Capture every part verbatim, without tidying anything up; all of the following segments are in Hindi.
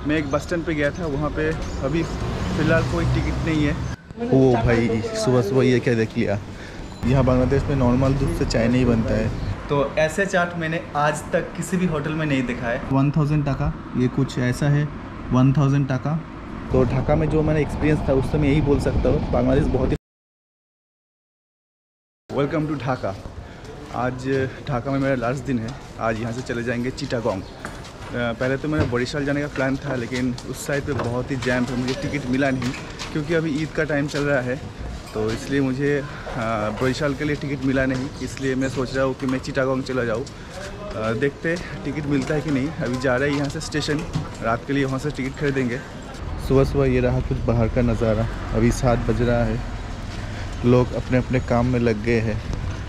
मैं एक बस स्टैंड पे गया था, वहाँ पे अभी फ़िलहाल कोई टिकट नहीं है। ओ भाई, सुबह सुबह ये क्या देख लिया। यहाँ बांग्लादेश में नॉर्मल दूध से चाय नहीं बनता है। तो ऐसे चाट मैंने आज तक किसी भी होटल में नहीं देखा है। वन थाउजेंड टाका, ये कुछ ऐसा है, वन थाउजेंड टाका। तो ढाका में जो मैंने एक्सपीरियंस था उस समय यही बोल सकता हूँ, बांग्लादेश बहुत ही। Welcome to Dhaka. आज ढाका में मेरा लास्ट दिन है। आज यहाँ से चले जाएंगे चिटागोंग। पहले तो मेरा बरिशाल जाने का प्लान था, लेकिन उस साइड पे बहुत ही जैम है, मुझे टिकट मिला नहीं क्योंकि अभी ईद का टाइम चल रहा है। तो इसलिए मुझे बरिशाल के लिए टिकट मिला नहीं, इसलिए मैं सोच रहा हूँ कि मैं चिटागोंग चला जाऊँ। देखते टिकट मिलता है कि नहीं। अभी जा रहे हैं यहाँ से स्टेशन, रात के लिए वहाँ से टिकट खरीदेंगे। सुबह सुबह ये रहा कुछ बाहर का नज़ारा। अभी सात बज रहा है, लोग अपने अपने काम में लग गए हैं।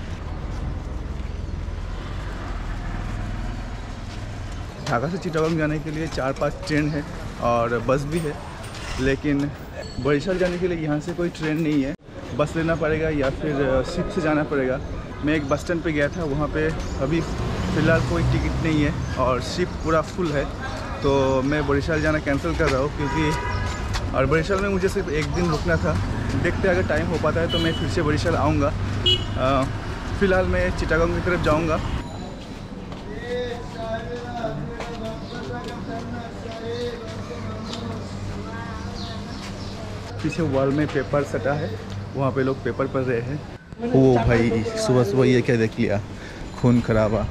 ढाका से चिटागोंग जाने के लिए चार पांच ट्रेन है और बस भी है, लेकिन बरिशाल जाने के लिए यहाँ से कोई ट्रेन नहीं है। बस लेना पड़ेगा या फिर शिप से जाना पड़ेगा। मैं एक बस स्टैंड पे गया था, वहाँ पे अभी फ़िलहाल कोई टिकट नहीं है और शिप पूरा फुल है। तो मैं बरिशाल जाना कैंसिल कर रहा हूँ क्योंकि और बरिशाल में मुझे सिर्फ एक दिन रुकना था। देखते अगर टाइम हो पाता है तो मैं फिर से बरिशाल आऊँगा। फ़िलहाल मैं चिटागोंग की तरफ जाऊँगा। पीछे वॉल में पेपर सटा है, वहाँ पे लोग पेपर पढ़ रहे हैं। ओ भाई, सुबह सुबह ये क्या देख लिया, खून खराबा।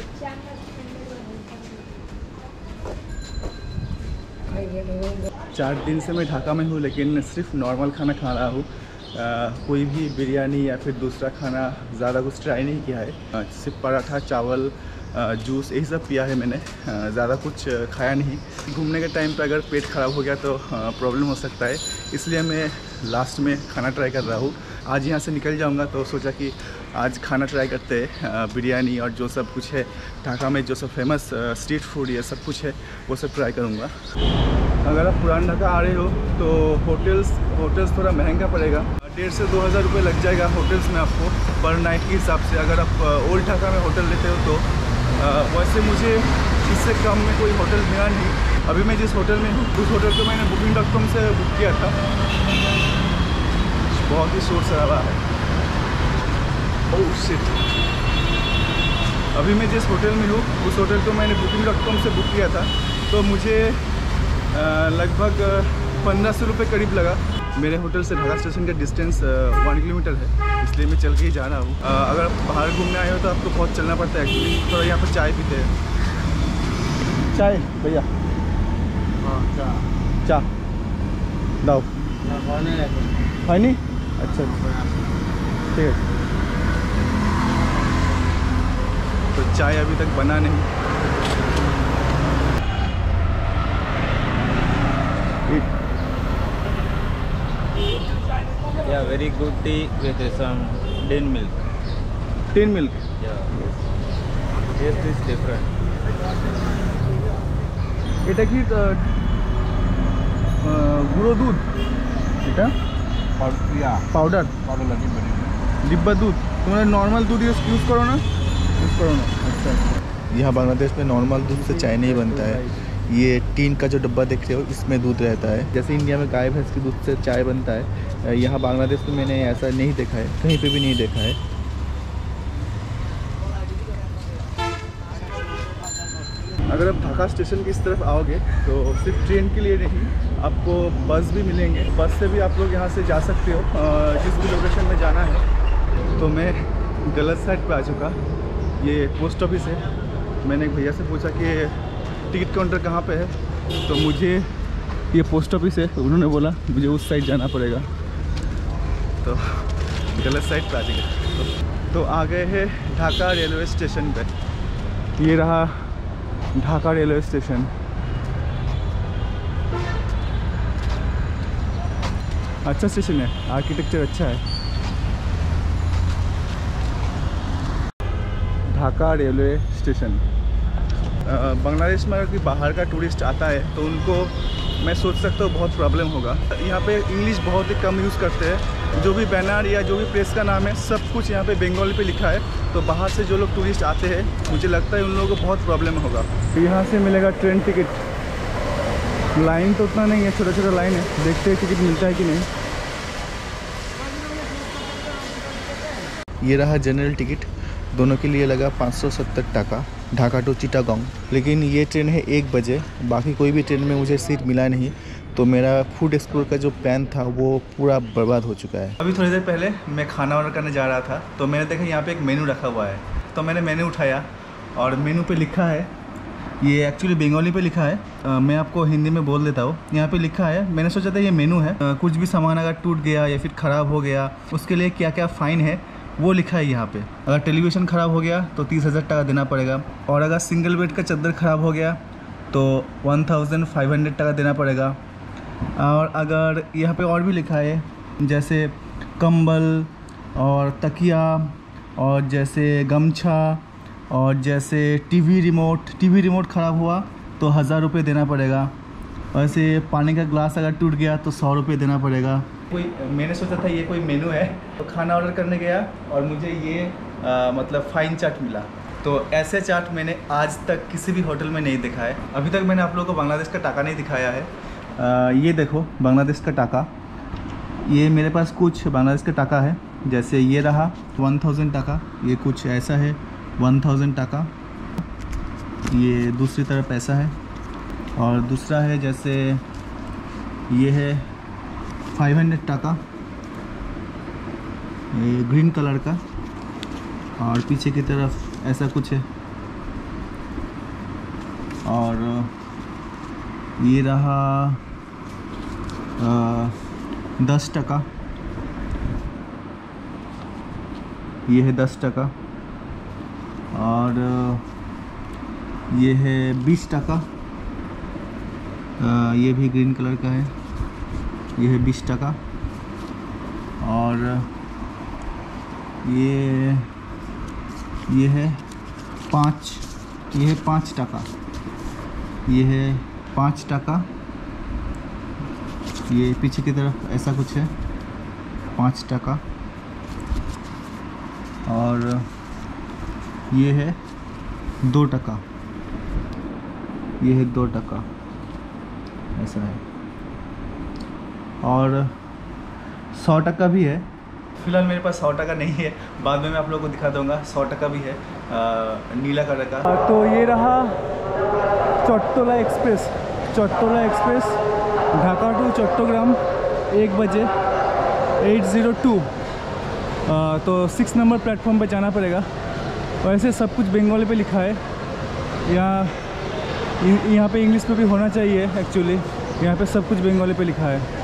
चार दिन से मैं ढाका में हूँ, लेकिन सिर्फ नॉर्मल खाना खा रहा हूँ। कोई भी बिरयानी या फिर दूसरा खाना ज़्यादा कुछ ट्राई नहीं किया है। सिर्फ पराठा, चावल, जूस यही सब पिया है मैंने, ज़्यादा कुछ खाया नहीं। घूमने के टाइम पे अगर पेट ख़राब हो गया तो प्रॉब्लम हो सकता है, इसलिए मैं लास्ट में खाना ट्राई कर रहा हूँ। आज यहाँ से निकल जाऊँगा तो सोचा कि आज खाना ट्राई करते हैं, बिरयानी और जो सब कुछ है ढाका में, जो सब फेमस स्ट्रीट फूड ये सब कुछ है वो सब ट्राई करूँगा। अगर आप पुरान ढाका आ रहे हो तो होटल्स होटल्स थोड़ा महंगा पड़ेगा, डेढ़ से दो हज़ार रुपये लग जाएगा होटल्स में आपको पर नाइट के हिसाब से। अगर आप ओल्ड ढाका में होटल लेते हो तो आ, वैसे मुझे इससे कम में कोई होटल मिला नहीं। अभी मैं जिस होटल में हूँ उस होटल को मैंने बुकिंग डॉट कॉम से बुक किया था। बहुत ही शोर शराबा है। Oh shit. अभी मैं जिस होटल में हूँ उस होटल को मैंने बुकिंग डॉट कॉम से बुक किया था, तो मुझे लगभग पंद्रह सौ रुपये करीब लगा। मेरे होटल से ढाका स्टेशन का डिस्टेंस वन किलोमीटर है, इसलिए मैं चल के ही जा रहा हूँ। अगर आप बाहर घूमने आए हो तो आपको बहुत चलना पड़ता है एक्चुअली। थोड़ा यहाँ पर चाय पीते हैं। चाय भैया? हाँ, चाय चाय दाओ है नहीं? अच्छा ठीक है। तो चाय अभी तक बना नहीं। Yeah, very good tea with some tin milk. Tin milk? Yeah. Taste is different. এটা কি গুঁড়ো দুধ? এটা পাউডার डिब्बा दूध। तुम्हारा नॉर्मल दूध यूज़ करो ना यूज़ करो ना अच्छा अच्छा। यहाँ बांग्लादेश में नॉर्मल दूध से चाय नहीं बनता है। ये टीन का जो डब्बा देख रहे हो इसमें दूध रहता है। जैसे इंडिया में गाय भैंस के दूध से चाय बनता है, यहाँ बांग्लादेश में मैंने ऐसा नहीं देखा है, कहीं पे भी नहीं देखा है। अगर आप ढाका स्टेशन की इस तरफ आओगे तो सिर्फ ट्रेन के लिए नहीं, आपको बस भी मिलेंगे। बस से भी आप लोग यहाँ से जा सकते हो जिस भी लोकेशन में जाना है। तो मैं गलत साइड पे आ चुका। ये पोस्ट ऑफिस है। मैंने एक भैया से पूछा कि टिकट काउंटर कहाँ पे है, तो मुझे ये पोस्ट ऑफिस है, उन्होंने बोला मुझे उस साइड जाना पड़ेगा। तो गलत साइड पे आ गया। तो, तो आ गए हैं ढाका रेलवे स्टेशन पे। ये रहा ढाका रेलवे स्टेशन। अच्छा स्टेशन है, आर्किटेक्चर अच्छा है। Dhaka railway station. बांग्लादेश में अगर कोई बाहर का टूरिस्ट आता है तो उनको मैं सोच सकता हूँ बहुत प्रॉब्लम होगा। यहाँ पे इंग्लिश बहुत ही कम यूज़ करते हैं। जो भी बैनर या जो भी प्लेस का नाम है सब कुछ यहाँ पे बंगाली पे लिखा है। तो बाहर से जो लोग टूरिस्ट आते हैं मुझे लगता है उन लोगों को बहुत प्रॉब्लम होगा। यहाँ से मिलेगा ट्रेन टिकट। लाइन तो उतना नहीं है, छोटा छोटा लाइन है, देखते हैं टिकट मिलता है कि नहीं। ये रहा जनरल टिकट, दोनों के लिए लगा पाँच सौ सत्तर टाका, ढाका टू चिटागोंग। लेकिन ये ट्रेन है एक बजे, बाकी कोई भी ट्रेन में मुझे सीट मिला नहीं, तो मेरा फूड एक्सप्लोर का जो प्लान था वो पूरा बर्बाद हो चुका है। अभी थोड़ी देर पहले मैं खाना ऑर्डर करने जा रहा था, तो मैंने देखा यहाँ पे एक मेनू रखा हुआ है, तो मैंने मेनू उठाया और मेनू पे लिखा है, ये एक्चुअली बंगाली पे लिखा है, आ, मैं आपको हिंदी में बोल देता हूँ। यहाँ पे लिखा है, मैंने सोचा था ये मेनू है, आ, कुछ भी सामान अगर टूट गया या फिर ख़राब हो गया उसके लिए क्या क्या फ़ाइन है वो लिखा है यहाँ पे। अगर टेलीविज़न ख़राब हो गया तो तीस हज़ार टका देना पड़ेगा, और अगर सिंगल बेड का चादर ख़राब हो गया तो वन थाउजेंड फाइव हंड्रेड टका देना पड़ेगा। और अगर यहाँ पे और भी लिखा है जैसे कंबल और तकिया और जैसे गमछा और जैसे टीवी रिमोट, टीवी रिमोट ख़राब हुआ तो हज़ार रुपये देना पड़ेगा। वैसे पानी का ग्लास अगर टूट गया तो सौ रुपये देना पड़ेगा। कोई मैंने सोचा था ये कोई मेनू है, तो खाना ऑर्डर करने गया और मुझे ये आ, मतलब फ़ाइन चार्ट मिला। तो ऐसे चार्ट मैंने आज तक किसी भी होटल में नहीं देखा है। अभी तक मैंने आप लोगों को बांग्लादेश का टाका नहीं दिखाया है। आ, ये देखो बांग्लादेश का टाका, ये मेरे पास कुछ बांग्लादेश का टाका है, जैसे ये रहा वन थाउजेंड टाका, ये कुछ ऐसा है वन थाउजेंड टाका, ये दूसरी तरफ पैसा है, और दूसरा है जैसे ये है फाइव हंड्रेड टाका, ये ग्रीन कलर का, और पीछे की तरफ ऐसा कुछ है, और ये रहा आ, दस टका, ये है दस टका, और ये है बीस टका, ये भी ग्रीन कलर का है, ये है बीस टका, और ये ये है पाँच, ये है पाँच टका, ये है पाँच टका, ये पीछे की तरफ ऐसा कुछ है पाँच टका, और ये है दो टका, ये है दो टका, ऐसा है, और सौ टका भी है। फिलहाल मेरे पास सौ टका नहीं है, बाद में मैं आप लोगों को दिखा दूंगा। सौ टका भी है, आ, नीला कलर का। तो ये रहा Chattala express, Chattala express Dhaka to Chattogram एक बजे एट ज़ीरो टू। तो सिक्स नंबर प्लेटफॉर्म पे जाना पड़ेगा। वैसे सब कुछ बंगाली पे लिखा है, यहाँ यहाँ पे इंग्लिश में भी होना चाहिए एक्चुअली, यहाँ पे सब कुछ बंगाली पे लिखा है।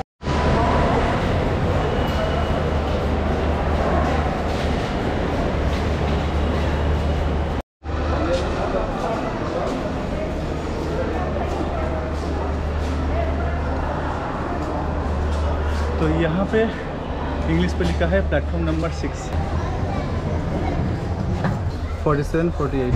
तो यहाँ पे इंग्लिश पे लिखा है platform number six, forty seven forty eight.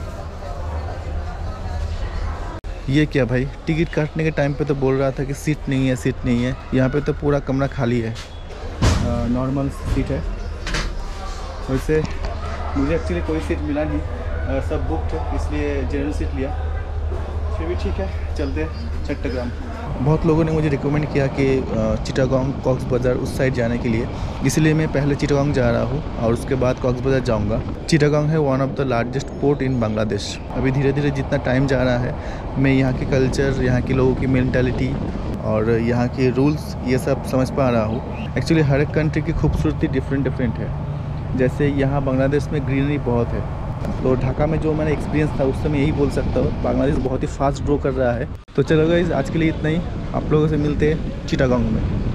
ये क्या भाई, टिकट काटने के टाइम पे तो बोल रहा था कि सीट नहीं है, सीट नहीं है, यहाँ पे तो पूरा कमरा खाली है, नॉर्मल सीट है। वैसे मुझे एक्चुअली कोई सीट मिला नहीं, आ, सब बुक है, इसलिए जनरल सीट लिया। फिर भी ठीक है, चलते चट्टग्राम। बहुत लोगों ने मुझे रिकमेंड किया कि चिटागोंग कॉक्स बाज़ार उस साइड जाने के लिए, इसलिए मैं पहले चिटागोंग जा रहा हूँ और उसके बाद कॉक्स बाज़ार जाऊँगा। चिटागोंग है one of the largest port in Bangladesh. अभी धीरे धीरे जितना टाइम जा रहा है, मैं यहाँ के कल्चर, यहाँ के लोगों की मेंटालिटी और यहाँ के रूल्स ये सब समझ पा रहा हूँ। एक्चुअली हर एक कंट्री की खूबसूरती डिफरेंट डिफरेंट है। जैसे यहाँ बांग्लादेश में ग्रीनरी बहुत है, तो ढाका में जो मैंने एक्सपीरियंस था उससे मैं यही बोल सकता हूँ, बांग्लादेश बहुत ही फास्ट ग्रो कर रहा है। तो चलो गाइस, आज के लिए इतना ही, आप लोगों से मिलते हैं चिटागोंग में।